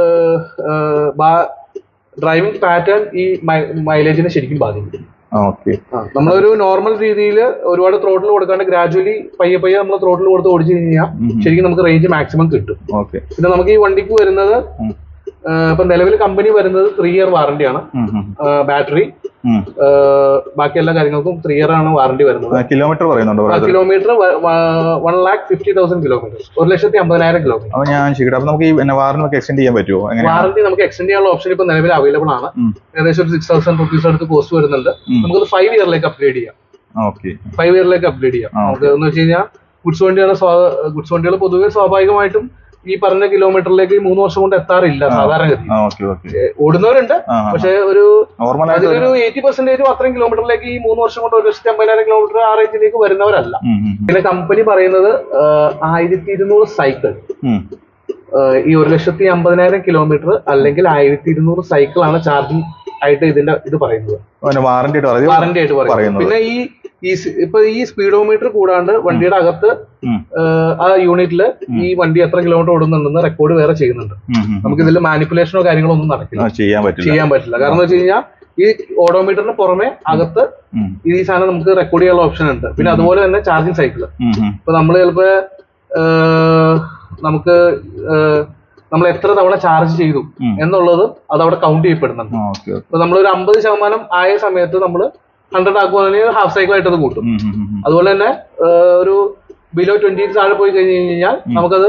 ഡ്രൈവിംഗ് പാറ്റേൺ ഈ മൈലേജിനെ ശരിക്കും ബാധിക്കും. നമ്മളൊരു നോർമൽ രീതിയിൽ ഒരുപാട് ത്രോട്ടിൽ കൊടുക്കാണ്ട് ഗ്രാജുവലി പയ്യെ പയ്യെ നമ്മൾ ത്രോട്ടിൽ കൊടുത്ത് ഓടിച്ചു കഴിഞ്ഞാൽ ശരിക്കും നമുക്ക് റേഞ്ച് മാക്സിമം കിട്ടും. പിന്നെ നമുക്ക് ഈ വണ്ടിക്ക് വരുന്നത് ഇപ്പൊ നിലവിൽ കമ്പനി വരുന്നത് ത്രീ ഇയർ വാറന്റിയാണ്. ബാറ്ററി ബാക്കി എല്ലാ കാര്യങ്ങൾക്കും ത്രീ ഇയർ ആണ് വാറന്റി വരുന്നത്. കിലോമീറ്റർ പറയുന്നുണ്ടോ? Kilometre one lakh fifty thousand kilometre, ഒരു ലക്ഷത്തി അമ്പതിനായിരം കിലോമീറ്റർ. വാറന്റി എക്സ്റ്റെൻഡ് ചെയ്യാൻ പറ്റുമോ? വാറന്റി നമുക്ക് എക്സ്റ്റെൻഡ് ചെയ്യാനുള്ള ഓപ്ഷൻ ഇപ്പൊ നിലവിൽ അവൈലബിൾ ആണ്. ഏകദേശം ഒരു സിക്സ് തൗസൻഡ് റുപ്പീസ് അടുത്ത് കോസ്റ്റ് വരുന്നുണ്ട്. നമുക്കത് ഫൈവ് ഇയറിലേക്ക് അപ്ഗ്രേഡ് ചെയ്യാം. ഫൈവ് ഇയറിലേക്ക് അപ്ഗ്രേഡ് ചെയ്യാം. നമുക്ക് എന്ന് വെച്ച് കഴിഞ്ഞാൽ ഗുഡ്സ് വണ്ടിയാണ്. ഗുഡ്സ് വണ്ടികൾ പൊതുവെ സ്വാഭാവികമായിട്ടും ഈ പറഞ്ഞ കിലോമീറ്ററിലേക്ക് മൂന്ന് വർഷം കൊണ്ട് എത്താറില്ല സാധാരണഗതി. ഓടുന്നവരുണ്ട്, പക്ഷെ ഒരു അതിലൊരു എയ്റ്റി പെർസെന്റേജും അത്രയും കിലോമീറ്ററിലേക്ക് ഈ മൂന്ന് വർഷം കൊണ്ട് ഒരു ലക്ഷത്തി അമ്പതിനായിരം കിലോമീറ്റർ ആ റേഞ്ചിലേക്ക് വരുന്നവരല്ല. പിന്നെ കമ്പനി പറയുന്നത് ആയിരത്തി ഇരുന്നൂറ് സൈക്കിൾ ഈ ഒരു ലക്ഷത്തി അമ്പതിനായിരം കിലോമീറ്റർ അല്ലെങ്കിൽ ആയിരത്തി ഇരുന്നൂറ് സൈക്കിൾ ആണ് ചാർജിങ് ആയിട്ട് ഇതിന്റെ ഇത് പറയുന്നത്, വാറന്റി വാറന്റി ആയിട്ട് പറയുന്നത്. പിന്നെ ഈ ഈ ഇപ്പൊ ഈ സ്പീഡോമീറ്റർ കൂടാണ്ട് വണ്ടിയുടെ അകത്ത് ആ യൂണിറ്റില് ഈ വണ്ടി എത്ര കിലോമീറ്റർ ഓടുന്നുണ്ടെന്ന് റെക്കോർഡ് വേറെ ചെയ്യുന്നുണ്ട്. നമുക്ക് ഇതിൽ മാനിപ്പുലേഷനോ കാര്യങ്ങളോ ഒന്നും നടക്കില്ല, ചെയ്യാൻ പറ്റില്ല. കാരണം എന്ന് വെച്ച് കഴിഞ്ഞാൽ ഈ ഓഡോമീറ്ററിന് പുറമെ അകത്ത് ഈ സാധനം നമുക്ക് റെക്കോർഡ് ചെയ്യാനുള്ള ഓപ്ഷൻ ഉണ്ട്. പിന്നെ അതുപോലെ തന്നെ ചാർജിങ് സൈക്കിള് ഇപ്പൊ നമ്മൾ ചിലപ്പോ നമുക്ക് നമ്മൾ എത്ര തവണ ചാർജ് ചെയ്തു എന്നുള്ളത് അത് അവിടെ കൗണ്ട് ചെയ്യപ്പെടുന്നുണ്ട്. ഇപ്പൊ നമ്മളൊരു അമ്പത് ശതമാനം ആയ സമയത്ത് നമ്മൾ ഹൺഡ്രഡ് ആക്കുവാണെങ്കിൽ ഹാഫ് സൈക്കിൾ ആയിട്ട് അത് കൂട്ടും. അതുപോലെ തന്നെ ഒരു ബിലോ ട്വന്റി താഴെ പോയി കഴിഞ്ഞ് കഴിഞ്ഞാൽ നമുക്കത്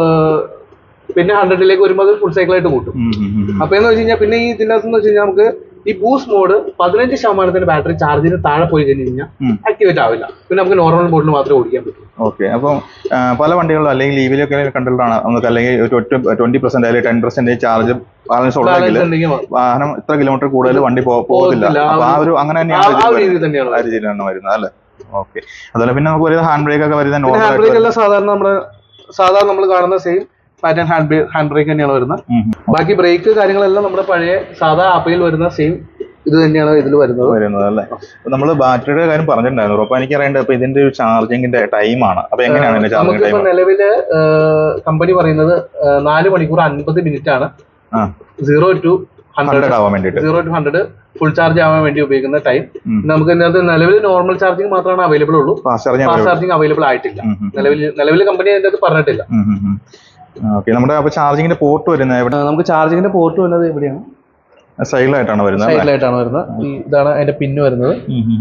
പിന്നെ ഹൺഡ്രഡിലേക്ക് വരുമ്പോൾ അത് ഫുൾ സൈക്കിൾ ആയിട്ട് കൂട്ടും. അപ്പൊ എന്ന് വെച്ച് കഴിഞ്ഞാൽ പിന്നെ ഈ ഇതിനകത്ത് എന്ന് വെച്ച് കഴിഞ്ഞാൽ നമുക്ക് ഈ ബൂസ്റ്റ് മോഡ് പതിനഞ്ച് ശതമാനത്തിന്റെ ബാറ്ററി ചാർജിന് താഴെ പോയി കഴിഞ്ഞ് കഴിഞ്ഞാൽ ആക്ടിവേറ്റ് ആവില്ല. പിന്നെ നമുക്ക് നോർമൽ മോഡിൽ മാത്രമേ ഓടിക്കാൻ പറ്റൂ. ഓക്കെ. അപ്പം പല വണ്ടികളും അല്ലെങ്കിൽ ഇവിയിലൊക്കെ കണ്ടിട്ടാണ് നമുക്ക് അല്ലെങ്കിൽ ട്വന്റി പെർസെന്റ് അല്ലെങ്കിൽ ടെൻ പെർസെന്റേജ് ചാർജ് ബാലൻസ് ഉള്ളതെങ്കിൽ വാഹനം ഇത്ര കിലോമീറ്റർ കൂടുതൽ വണ്ടി പോകുന്നില്ല. അപ്പൊ ആ ഒരു അങ്ങനെ തന്നെയാണ് വരുന്നത് അല്ലേ? ഓക്കെ. അതുപോലെ പിന്നെ നമുക്ക് വരുന്ന ഹാൻഡ് ബ്രേക്ക് ഒക്കെ വരുന്ന ഹാൻഡ് ബ്രേക്ക് എല്ലാം സാധാരണ നമ്മുടെ സാധാരണ നമ്മൾ കാണുന്ന same pattern hand hand brake തന്നെയാണ് വരുന്നത്. ബാക്കി ബ്രേക്ക് കാര്യങ്ങളെല്ലാം നമ്മുടെ പഴയ സാധാ ആപ്പിൽ വരുന്ന സെയിം ഇത് തന്നെയാണ് ഇതിൽ വരുന്നത് വരുന്നത് അല്ലേ? നമ്മൾ ബാറ്ററിയുടെ കാര്യം പറഞ്ഞിട്ടുണ്ടായിരുന്നു. അപ്പൊ എനിക്ക് അറിയേണ്ടത് അപ്പൊ ഇതിന്റെ ഒരു ചാർജിങ്ങിന്റെ ടൈമാണ്. അപ്പൊ എങ്ങനെയാണ് ചാർജിങ് ടൈം? നിലവില് കമ്പനി പറയുന്നത് നാല് മണിക്കൂർ അൻപത് മിനിറ്റ് ആണ് സീറോ ടു ഹൺഡ്രഡ് ആവാൻ വേണ്ടിട്ട് zero to hundred full charge ആവാൻ വേണ്ടി ഉപയോഗിക്കുന്ന ടൈം. നമുക്ക് ഇതിനകത്ത് നിലവിൽ നോർമൽ ചാർജിങ് മാത്രമാണ് അവൈലബിൾ ഉള്ളൂ. ഫാസ്റ്റ് ചാർജിങ് അവൈലബിൾ ആയിട്ടില്ല നിലവിൽ. നിലവിൽ കമ്പനി അതിന്റെ അത് പറഞ്ഞിട്ടില്ല. ഓക്കെ. നമ്മുടെ അപ്പൊ ചാർജിങ്ങിന്റെ പോർട്ട് വരുന്നത് എവിടെ? നമുക്ക് ചാർജിങ്ങിന്റെ പോർട്ട് വരുന്നത് എവിടെയാണ്? സൈഡിലായിട്ടാണ് വരുന്നത്. സൈഡിലായിട്ടാണ് വരുന്നത്. ഇതാണ് അതിന്റെ പിന്ന് വരുന്നത്.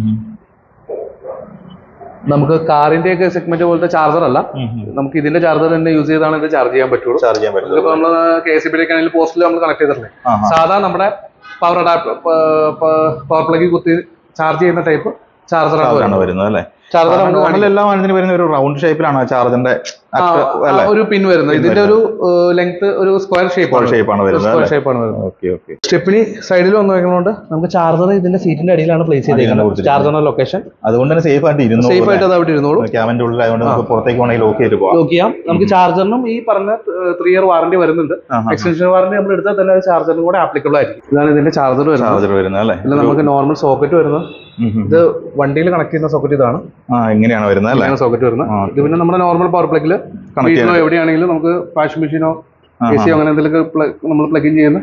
നമുക്ക് കാറിന്റെ ഒക്കെ സെഗ്മെന്റ് പോലത്തെ ചാർജർ അല്ല, നമുക്ക് ഇതിന്റെ ചാർജർ തന്നെ യൂസ് ചെയ്താണ് ഇത് ചാർജ് ചെയ്യാൻ പറ്റുള്ളൂ. ചാർജ് ചെയ്യാൻ പറ്റും. ഇപ്പൊ നമ്മള് കെ എസ് ബി ആണെങ്കിൽ പോസ്റ്റിൽ നമ്മൾ കണക്ട് ചെയ്തിട്ടില്ലേ, സാധാ നമ്മുടെ പവർ അഡാപ്റ്റർ പവർ പ്ലഗ് കുത്തി ചാർജ് ചെയ്യുന്ന ടൈപ്പ് ചാർജറാണ് വരുന്നത് അല്ലേ? ചാർജർ എല്ലാം അതിന് വരുന്ന ഒരു റൗണ്ട് ഷേപ്പിലാണ് ചാർജറിന്റെ ഒരു പിൻ വരുന്നത്. ഇതിന്റെ ഒരു ലെങ്ത് ഒരു സ്ക്വയർ ഷേപ്പ് ഷേപ്പാണ് വരുന്നത്. സ്റ്റെപ്പിനി സൈഡിൽ വന്നു വെക്കുന്നതുകൊണ്ട് നമുക്ക് ചാർജർ ഇതിന്റെ സീറ്റിന്റെ അടിയിലാണ് പ്ലേസ് ചെയ്തിരിക്കുന്നത്. ചാർജറിന്റെ ലൊക്കേഷൻ അതുകൊണ്ട് തന്നെ സേഫ് ആയിട്ട് ഇരുന്നു സേഫ് ആയിട്ട് അത് അവിടെ ഇരുന്നോളൂ. ക്യാബിന്റെ ഉള്ളിലായതുകൊണ്ട് നമുക്ക് പുറത്തേക്ക് വേണമെങ്കിൽ ലോക്ക് ചെയ്ത് പോകാം. ലോക്ക് ചെയ്യാം. നമുക്ക് ചാർജറിനും ഈ പറഞ്ഞ ത്രീ ഇയർ വാറന്റി വരുന്നുണ്ട്. എക്സ്റ്റൻഷൻ വാറന്റി നമ്മൾ എടുത്താൽ തന്നെ ചാർജറിനും കൂടെ ആപ്ലിക്കബിൾ ആയിരിക്കും. ഇതാണ് ഇതിന്റെ ചാർജർ വരുന്നത്. ചാർജർ വരുന്നത് അല്ലേ? ഇല്ല, നമുക്ക് നോർമൽ സോക്കറ്റ് വരുന്നത്. ഇത് വണ്ടിയിൽ കണക്ട് ചെയ്യുന്ന സോക്കറ്റ് ഇതാണ്. എങ്ങനെയാണ് വരുന്നത് അല്ലേ? സോക്കറ്റ് വരുന്നത്. ഇത് പിന്നെ നമ്മുടെ നോർമൽ പവർ പ്ലഗില് വീട്ടിലോ എവിടെയാണെങ്കിലും നമുക്ക് വാഷിംഗ് മെഷീനോ എ സിയോ അങ്ങനെ എന്തെങ്കിലും നമ്മൾ പ്ലഗ് ഇൻ ചെയ്യുന്ന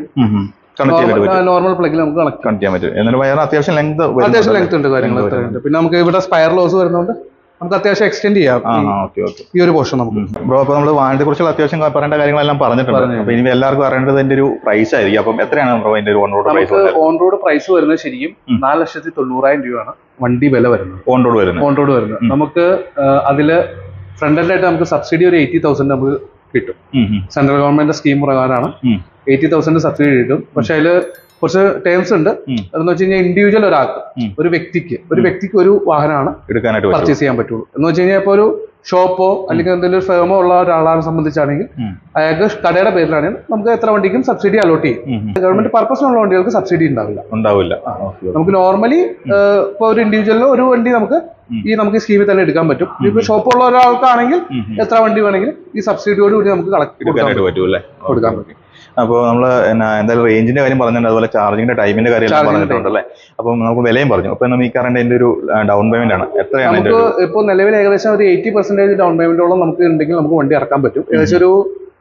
നോർമൽ പ്ലഗിൽ നമുക്ക് കണക്ട് ചെയ്യാൻ പറ്റും. എന്നിട്ട് വയർ അത്യാവശ്യം ലെങ്ത് അത്യാവശ്യം ലെങ്ത് ഉണ്ട് കാര്യങ്ങളൊക്കെ ഉണ്ട്. പിന്നെ നമുക്ക് ഇവിടെ സ്പയർ ലോസ് വരുന്നതുകൊണ്ട് നമുക്ക് അത്യാവശ്യം എക്സ്റ്റെൻഡ് ചെയ്യാം ഈ ഒരു പോർഷൻ നമുക്ക്. ബ്രോ, അപ്പൊ നമ്മൾ വാഹനത്തെ കുറിച്ചുള്ള അത്യാവശ്യം പറയേണ്ട കാര്യങ്ങളെല്ലാം പറഞ്ഞിട്ടുണ്ട്. അപ്പൊ ഇനി എല്ലാവർക്കും അറിയേണ്ടത് അതിന്റെ ഒരു പ്രൈസ് ആയിരിക്കും. അപ്പം എത്രയാണ് ബ്രോ അതിന്റെ ഒരു on road price? On road price വരുന്നത് ശരിക്കും നാല് ലക്ഷത്തി തൊണ്ണൂറായിരം രൂപയാണ് വണ്ടി വില വരുന്നത്. ഓൺ റോഡ് വരുന്നത് ഓൺ റോഡ് വരുന്നത് നമുക്ക് അതില് ഫ്രണ്ട് എൻഡ് ആയിട്ട് നമുക്ക് സബ്സിഡി ഒരു എയ്റ്റി തൗസൻഡ് നമുക്ക് കിട്ടും. സെൻട്രൽ ഗവൺമെന്റ് സ്കീം പ്രകാരമാണ് എയ്റ്റി തൗസൻഡ് സബ്സിഡി കിട്ടും. പക്ഷെ അതില് കുറച്ച് ടേംസ് ഉണ്ട്. അതെന്ന് വെച്ച് കഴിഞ്ഞാൽ ഇൻഡിവിജ്വൽ ഒരാൾക്ക് ഒരു വ്യക്തിക്ക് ഒരു വ്യക്തിക്ക് ഒരു വാഹനമാണ് എടുക്കാനായിട്ട് പർച്ചേസ് ചെയ്യാൻ പറ്റുള്ളൂ. എന്ന് വെച്ച് കഴിഞ്ഞാൽ ഇപ്പോൾ ഒരു ഷോപ്പോ അല്ലെങ്കിൽ എന്തെങ്കിലും ഫേമോ ഉള്ള ഒരാളെ സംബന്ധിച്ചാണെങ്കിൽ അയാൾക്ക് കടയുടെ പേരിലാണെങ്കിൽ നമുക്ക് എത്ര വണ്ടിക്കും സബ്സിഡി അലോട്ട് ചെയ്യും. ഗവൺമെന്റ് പർപ്പസിനുള്ള വണ്ടികൾക്ക് സബ്സിഡി ഉണ്ടാവില്ല ഉണ്ടാവില്ല നമുക്ക് നോർമലി ഇപ്പൊ ഒരു ഇൻഡിവിജ്വലിന് ഒരു വണ്ടി നമുക്ക് ഈ നമുക്ക് സ്കീമിൽ തന്നെ എടുക്കാൻ പറ്റും. ഇപ്പൊ ഷോപ്പുള്ള ഒരാൾക്കാണെങ്കിൽ എത്ര വണ്ടി വേണമെങ്കിലും ഈ സബ്സിഡിയോട് കൂടി നമുക്ക് കളക്ട് കൊടുക്കാൻ പറ്റും. അപ്പോൾ നമ്മൾ എന്തായാലും റേഞ്ചിന്റെ കാര്യം പറഞ്ഞിട്ടുണ്ട്, അതുപോലെ ചാർജിങ്ങിന്റെ ടൈമിന്റെ കാര്യം പറഞ്ഞിട്ടുണ്ട് അല്ലേ? അപ്പം നമുക്ക് വിലയും പറഞ്ഞു. അപ്പൊ നമുക്ക് ഈ കാറിന്റെ അതിന്റെ ഒരു ഡൗൺ പേയ്മെന്റ് ആണ് എത്രയാണ്? ഇപ്പോൾ നിലവിൽ ഏകദേശം ഒരു എയ്റ്റി പെർസെന്റേജ് ഡൗൺ പേയ്മെന്റോളം നമുക്ക് ഉണ്ടെങ്കിൽ നമുക്ക് വണ്ടി ഇറക്കാൻ പറ്റും. ഏകദേശം ഒരു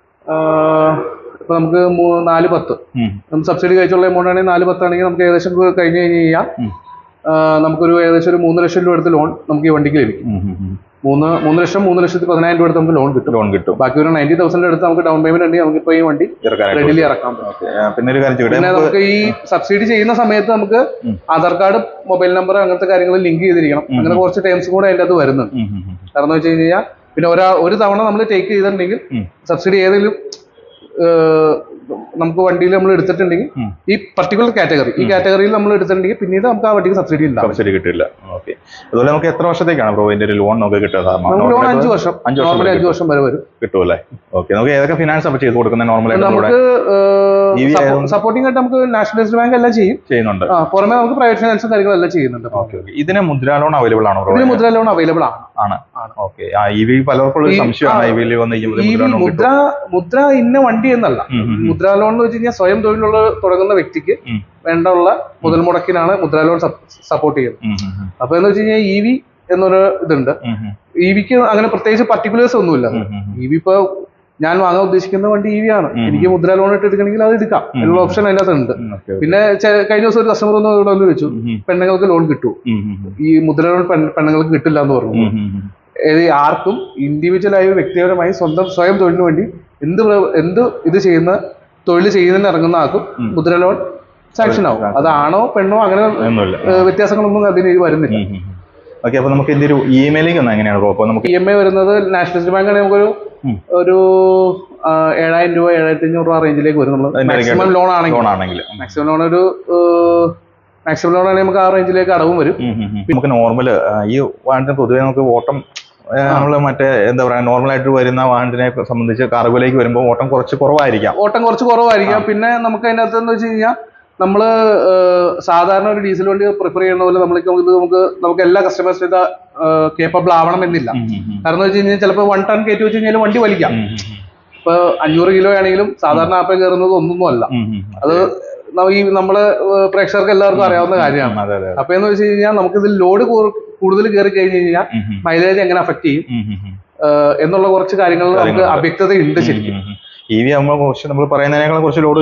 ഇപ്പൊ നമുക്ക് നാല് പത്ത് നമുക്ക് സബ്സിഡി കഴിച്ചുള്ള എമൗണ്ട് ആണെങ്കിൽ നാല് പത്താണെങ്കിൽ നമുക്ക് ഏകദേശം കഴിഞ്ഞ് കഴിഞ്ഞ് കഴിഞ്ഞാൽ നമുക്കൊരു ഏകദേശം ഒരു മൂന്ന് ലക്ഷം രൂപ അടുത്ത് ലോൺ നമുക്ക് ഈ വണ്ടിക്ക് ലഭിക്കും. മൂന്ന് മൂന്ന് ലക്ഷം മൂന്ന് ലക്ഷത്തി പതിനായിരം രൂപ അടുത്ത് നമുക്ക് ലോൺ കിട്ടും ലോൺ കിട്ടും ബാക്കി ഒരു നയൻറ്റി തൗസൻഡ് അടുത്ത് നമുക്ക് ഡൗൺ പേയ്മെന്റ് ഉണ്ടെങ്കിൽ നമുക്ക് ഇപ്പൊ ഈ വണ്ടി റെഡിലി ഇറക്കാം. പിന്നെ ഒരു കാര്യം പിന്നെ നമുക്ക് ഈ സബ്സിഡി ചെയ്യുന്ന സമയത്ത് നമുക്ക് ആധാർ കാർഡ് മൊബൈൽ നമ്പർ അങ്ങനത്തെ കാര്യങ്ങൾ ലിങ്ക് ചെയ്തിരിക്കണം. അങ്ങനെ കുറച്ച് ടേംസ് കൂടെ അതിൻ്റെ അത് വരുന്നുണ്ട്. കാരണം എന്ന് വെച്ച് കഴിഞ്ഞാൽ പിന്നെ ഒരാ ഒരു തവണ നമ്മൾ ടേക്ക് ചെയ്തിട്ടുണ്ടെങ്കിൽ സബ്സിഡി ഏതെങ്കിലും നമുക്ക് വണ്ടിയിൽ നമ്മൾ എടുത്തിട്ടുണ്ടെങ്കിൽ ഈ പർട്ടിക്കുലർ കാറ്റഗറി ഈ കാറ്റഗറിയിൽ നമ്മൾ എടുത്തിട്ടുണ്ടെങ്കിൽ പിന്നീട് നമുക്ക് ആ വണ്ടിക്ക് സബ്സിഡി ഉണ്ടാവും. സബ്സിഡി കിട്ടില്ല. ഓക്കെ. അതുപോലെ നമുക്ക് എത്ര വർഷത്തേക്കാണ് ബ്രോ ഇതിന്റെ ഒരു ലോൺ നമുക്ക് കിട്ടുക? ലോൺ അഞ്ച് വർഷം നോർമലി അഞ്ച് വർഷം വരെ വരും കിട്ടുമല്ലേ? ഓക്കെ. നമുക്ക് ഏതൊക്കെ ഫിനാൻസ് അപ്പൊ ചെയ്ത് കൊടുക്കുന്നത് നോർമലി? നമുക്ക് സപ്പോർട്ടിംഗ് ആയിട്ട് നമുക്ക് നാഷണലൈസ്ഡ് ബാങ്ക് എല്ലാം ചെയ്യും ചെയ്യുന്നുണ്ട്. പുറമെ നമുക്ക് പ്രൈവറ്റ് ഫിനാൻസും കാര്യങ്ങളെല്ലാം ചെയ്യുന്നുണ്ട്. ഓക്കെ. ഇതിന് മുദ്ര ലോൺ അവൈലബിൾ ആണോ? ഇതിന് മുദ്ര ലോൺ അവൈലബിൾ ആണ് ആണ് ഓക്കെ. ഇ വി പലർക്കും സംശയമാണ്. മുദ്ര മുദ്ര ഇന്ന വണ്ടി എന്നല്ല. മുദ്ര ലോൺ എന്ന് വെച്ച് കഴിഞ്ഞാൽ സ്വയം തൊഴിലുള്ള തുടങ്ങുന്ന വ്യക്തിക്ക് വേണ്ടുള്ള മുതൽ മുടക്കിനാണ് മുദ്ര ലോൺ സപ്പോർട്ട് ചെയ്യുന്നത്. അപ്പൊ എന്ന് വെച്ച് കഴിഞ്ഞാൽ ഇ വി എന്നൊരു ഇതുണ്ട്. ഇ വിക്ക് അങ്ങനെ പ്രത്യേകിച്ച് പർട്ടിക്കുലേഴ്സ് ഒന്നുമില്ല. ഇ വി ഇപ്പൊ ഞാൻ വാങ്ങാൻ ഉദ്ദേശിക്കുന്ന വണ്ടി ഇ വി ആണ്. എനിക്ക് മുദ്ര ലോൺ ഇട്ട് എടുക്കണമെങ്കിൽ അത് എടുക്കാം. അതിനുള്ള ഓപ്ഷൻ അതിനകത്ത് ഉണ്ട്. പിന്നെ കഴിഞ്ഞ ദിവസം ഒരു കസ്റ്റമർ ഒന്ന് ഇവിടെ വന്ന് വെച്ചു, പെണ്ണുങ്ങൾക്ക് ലോൺ കിട്ടൂ, ഈ മുദ്ര ലോൺ പെണ്ണുങ്ങൾക്ക് കിട്ടില്ല എന്ന് പറഞ്ഞു. ആർക്കും ഇൻഡിവിജ്വലായി വ്യക്തിപരമായി സ്വന്തം സ്വയം തൊഴിലിന് വേണ്ടി എന്ത് എന്ത് ഇത് ചെയ്യുന്ന തൊഴിൽ ചെയ്യുന്നതിന് ഇറങ്ങുന്ന ആർക്കും മുദ്ര ലോൺ സാങ്ഷൻ ആവും. അതാണോ പെണ്ണോ അങ്ങനെ വ്യത്യാസങ്ങളൊന്നും അതിന് വരുന്നില്ല. ഓക്കെ. അപ്പൊ നമുക്ക് ഇതിന്റെ ഒരു ഇ എം ഐ ലേക്ക് എങ്ങനെയാണ്? നമുക്ക് ഇ എം ഐ വരുന്നത് നാഷണലൈസ്ഡ് ബാങ്ക് ആണെങ്കിൽ നമുക്കൊരു ഒരു ഏഴായിരം രൂപ ഏഴായിരത്തി അഞ്ഞൂറ് രൂപ റേഞ്ചിലേക്ക് വരും. നമ്മൾ മാക്സിമം ലോൺ ആണെങ്കിൽ മാക്സിമം ലോൺ ഒരു മാക്സിമം ലോൺ ആണെങ്കിൽ നമുക്ക് ആ റേഞ്ചിലേക്ക് അടവും വരും. നമുക്ക് നോർമൽ ഈ വാഹനത്തിന് പൊതുവെ നമുക്ക് ഓട്ടം നമ്മള് മറ്റേ എന്താ പറയാ നോർമലായിട്ട് വരുന്ന വാഹനത്തിനെ സംബന്ധിച്ച് കാർഗോയിലേക്ക് വരുമ്പോൾ ഓട്ടം കുറച്ച് കുറവായിരിക്കാം ഓട്ടം കുറച്ച് കുറവായിരിക്കാം പിന്നെ നമുക്ക് അതിനകത്ത് എന്ന് വെച്ച് കഴിഞ്ഞാൽ നമ്മള് സാധാരണ ഒരു ഡീസൽ വണ്ടി പ്രിഫർ ചെയ്യുന്ന പോലെ നമ്മൾക്ക് നമുക്ക് നമുക്ക് എല്ലാ കസ്റ്റമേഴ്സിനും ഇത് കേപ്പബിൾ ആവണം എന്നില്ല. കാരണം എന്ന് വെച്ച് കഴിഞ്ഞാൽ ചിലപ്പോൾ വൺ ടൺ കയറ്റി വെച്ച് കഴിഞ്ഞാൽ വണ്ടി വലിക്കാം. ഇപ്പൊ അഞ്ഞൂറ് കിലോ ആണെങ്കിലും സാധാരണ ആപ്പിൽ കയറുന്നത് ഒന്നൊന്നും അല്ല. അത് ഈ നമ്മള് പ്രേക്ഷകർക്ക് എല്ലാവർക്കും അറിയാവുന്ന കാര്യമാണ്. അപ്പൊ എന്ന് വെച്ച് കഴിഞ്ഞാൽ നമുക്ക് ഇതിൽ ലോഡ് കൂടുതൽ കയറി കഴിഞ്ഞ് കഴിഞ്ഞാൽ മൈലേജ് എങ്ങനെ അഫക്ട് ചെയ്യും എന്നുള്ള കുറച്ച് കാര്യങ്ങൾ നമുക്ക് അവ്യക്തത ഉണ്ട് ശരിക്കും. ഇ വി ആകുമ്പോൾ കുറച്ച് നമ്മൾ പറയുന്നതിനേക്കാൾ കുറച്ച് ലോഡ്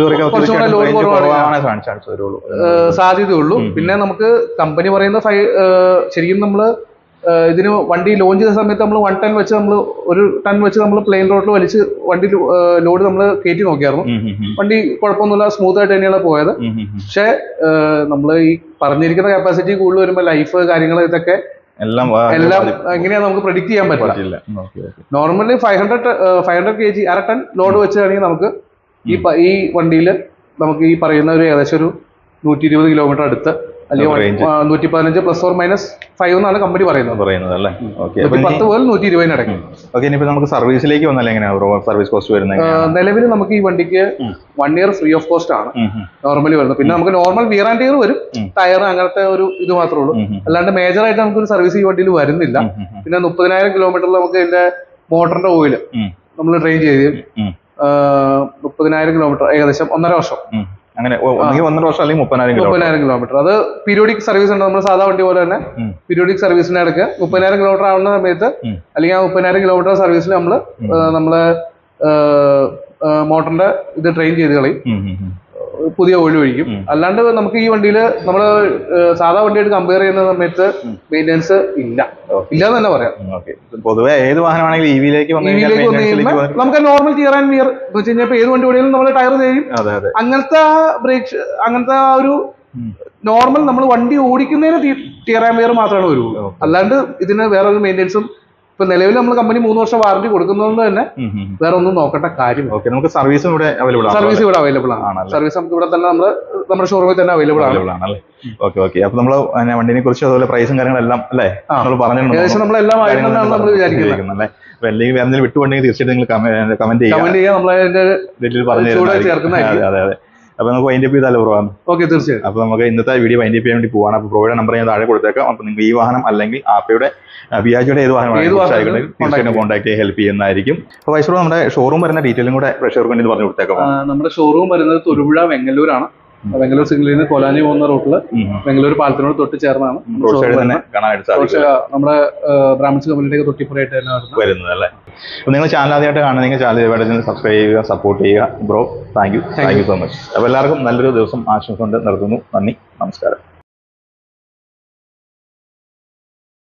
സാധ്യതയുള്ളൂ. പിന്നെ നമുക്ക് കമ്പനി പറയുന്ന ശരിക്കും നമ്മള് ഇതിന് വണ്ടി ലോഞ്ച് ചെയ്ത സമയത്ത് നമ്മൾ വൺ ടൺ വെച്ച് നമ്മൾ ഒരു ടൺ വെച്ച് നമ്മൾ പ്ലെയിൻ റോഡിൽ വലിച്ച് വണ്ടി ലോഡ് നമ്മൾ കയറ്റി നോക്കിയായിരുന്നു. വണ്ടി കുഴപ്പമൊന്നുമില്ല, സ്മൂത്ത് ആയിട്ട് തന്നെയാണ് പോയത്. പക്ഷെ നമ്മൾ ഈ പറഞ്ഞിരിക്കുന്ന കപ്പാസിറ്റി കൂടുതൽ വരുമ്പോൾ ലൈഫ് കാര്യങ്ങൾ ഇതൊക്കെ എല്ലാം എല്ലാം എങ്ങനെയാ നമുക്ക് പ്രെഡിക്ട് ചെയ്യാൻ പറ്റില്ല. Normally five hundred five hundred K G അര ടൺ ലോഡ് വെച്ചാണെങ്കിൽ നമുക്ക് ഈ ഈ വണ്ടിയിൽ നമുക്ക് ഈ പറയുന്ന ഒരു ഏകദേശം ഒരു നൂറ്റി ഇരുപത് കിലോമീറ്റർ അടുത്ത് അല്ലെങ്കിൽ നൂറ്റി പതിനഞ്ച് പ്ലസ് ഓർ മൈനസ് ഫൈവ് എന്നാണ് കമ്പനി പറയുന്നത് പറയുന്നത് പത്ത് മുതൽ നൂറ്റി ഇരുപതിന് ഇടയ്ക്ക്. ഓക്കെ, ഇനിയിപ്പോ നമുക്ക് സർവീസിലേക്ക് വന്നാൽ എങ്ങനെയാണ് സർവീസ് കോസ്റ്റ് വരുന്നത്? നിലവിൽ നമുക്ക് ഈ വണ്ടിക്ക് one year free of cost ആണ് നോർമലി വരുന്നത്. പിന്നെ നമുക്ക് നോർമൽ വിയർ ആൻഡ് ടിയർ വരും, ടയർ അങ്ങനത്തെ ഒരു ഇത് മാത്രമേ ഉള്ളൂ. അല്ലാണ്ട് മേജർ ആയിട്ട് നമുക്കൊരു സർവീസ് ഈ വണ്ടിയിൽ വരുന്നില്ല. പിന്നെ മുപ്പതിനായിരം കിലോമീറ്ററിൽ നമുക്ക് ഇതിന്റെ മോട്ടറിന്റെ ഓയിൽ നമ്മൾ ഡ്രെയിൻ ചെയ്ത് മുപ്പതിനായിരം കിലോമീറ്റർ ഏകദേശം ഒന്നര വർഷം അങ്ങനെ ഒന്നര വർഷം അല്ലെങ്കിൽ മുപ്പതിനായിരം മുപ്പതിനായിരം കിലോമീറ്റർ. അത് പീരിയോഡിക് സർവീസ് ഉണ്ട്. നമ്മൾ സാധാ വണ്ടി പോലെ തന്നെ പീരിയോഡിക് സർവീസിന്റെ ഇടയ്ക്ക് മുപ്പതിനായിരം കിലോമീറ്റർ ആവുന്ന സമയത്ത് അല്ലെങ്കിൽ ആ മുപ്പതിനായിരം കിലോമീറ്റർ സർവീസിൽ നമ്മള് നമ്മള് മോട്ടറിന്റെ ഇത് ട്രെയിൻ ചെയ്ത് കളയും, പുതിയ ഓയിൽ ഒഴിക്കും. അല്ലാണ്ട് നമുക്ക് ഈ വണ്ടിയിൽ നമ്മള് സാധാ വണ്ടിയായിട്ട് കമ്പയർ ചെയ്യുന്ന സമയത്ത് മെയിൻ്റെനൻസ് ഇല്ല ഇല്ലാന്ന് തന്നെ പറയാം. പൊതുവെ ഏത് വാഹനമാണെങ്കിലും ഇ വിയിലേക്ക് നമുക്ക് നോർമൽ ടിയർ ആൻഡ് വിയർ എന്ന് വെച്ച് കഴിഞ്ഞാൽ ഏത് വണ്ടി ഓടിയാലും നമ്മൾ ടയർ ചെയ്യും. അങ്ങനത്തെ ബ്രേക്ക് അങ്ങനത്തെ ആ ഒരു നോർമൽ നമ്മൾ വണ്ടി ഓടിക്കുന്നതിന് ടിയർ ആൻഡ് വിയർ മാത്രമാണ് വരുള്ളൂ. അല്ലാണ്ട് ഇതിന് വേറെ ഒരു മെയിൻ്റെനൻസും ഇപ്പൊ നിലവിൽ നമ്മൾ കമ്പനി മൂന്ന് വർഷം വാറന്റി കൊടുക്കുന്നതുകൊണ്ട് തന്നെ വേറെ ഒന്നും നോക്കേണ്ട കാര്യം. നമുക്ക് സർവീസും ഇവിടെ അവൈലബിൾ ആണ്. സർവീസ് ഇവിടെ അവൈലബിൾ ആണ്. സർവീസ് നമുക്ക് ഇവിടെ തന്നെ നമ്മള് നമ്മുടെ ഷോറൂമിൽ തന്നെ അവൈലബിൾ ആണ്. ഓക്കെ ഓക്കെ അപ്പൊ നമ്മള് വണ്ടിനെ കുറിച്ച് അതുപോലെ പ്രൈസും കാര്യങ്ങളെല്ലാം അല്ലേ നമ്മൾ പറഞ്ഞു ഏകദേശം നമ്മളെല്ലാം ആയിരുന്നാണ് നമ്മൾ വിചാരിക്കുന്നത്. അപ്പൊ എന്തെങ്കിലും എന്തെങ്കിലും വിട്ടുപോണ്ടെങ്കിൽ തീർച്ചയായിട്ടും നിങ്ങൾ കമന്റ് ചെയ്യാം. കമന്റ് ചെയ്യാം, നമ്മൾ പറഞ്ഞു ചേർക്കുന്നതായിരിക്കും. അതെ അതെ അപ്പൊ നമുക്ക് വൈൻഡ് അപ്പ് ചെയ്താലോ പ്രോഗ്രാം? ഓക്കെ, തീർച്ചയായും. അപ്പൊ നമുക്ക് ഇന്നത്തെ വീഡിയോ വൈൻഡ് അപ്പ് ചെയ്യാൻ വേണ്ടി പോവാണ്. അപ്പൊ പ്രോയുടെ നമ്പർ ഞാൻ താഴെ കൊടുത്തേക്കാം. അപ്പൊ നിങ്ങൾക്ക് ഈ വാഹനം അല്ലെങ്കിൽ ആപ്പയുടെ ബിയാജിയുടെ ഏത് വാഹനമാണ് തീർച്ചയായിട്ടും കോൺടാക്ട് ചെയ്യാൻ ഹെൽപ്പ് ചെയ്യുന്നതായിരിക്കും. അപ്പൊ വൈസ്രോ നമ്മുടെ ഷോറൂം വരുന്ന ഡീറ്റെയിലും കൂടെ പ്രേക്ഷകർക്ക് വേണ്ടി പറഞ്ഞു കൊടുത്തേക്കാം. നമ്മുടെ ഷോറൂം വരുന്നത് തൊടുപുഴ വെങ്ങല്ലൂരാണ്. വെങ്ങല്ലൂർ സിഗ്നലിൽ നിന്ന് കൊലാനി പോകുന്ന റൂട്ടില് വെങ്ങല്ലൂർ പാലത്തിനോട് തൊട്ട് ചേർന്നാണ് നമ്മുടെ ബ്രാഹ്മിൺസ് കമ്പനിയുടെ തൊട്ടിപ്പുറയായിട്ട് തന്നെ വരുന്നത് അല്ലേ. അപ്പൊ നിങ്ങൾ ചാനൽ ആദ്യമായിട്ട് കാണുന്നെങ്കിൽ ചാനൽ സബ്സ്ക്രൈബ് ചെയ്യുക, സപ്പോർട്ട് ചെയ്യുക. Bro, thank you thank you so much. അപ്പൊ എല്ലാവർക്കും നല്ലൊരു ദിവസം ആശംസ കൊണ്ട് നിർത്തുന്നു. നന്ദി, നമസ്കാരം.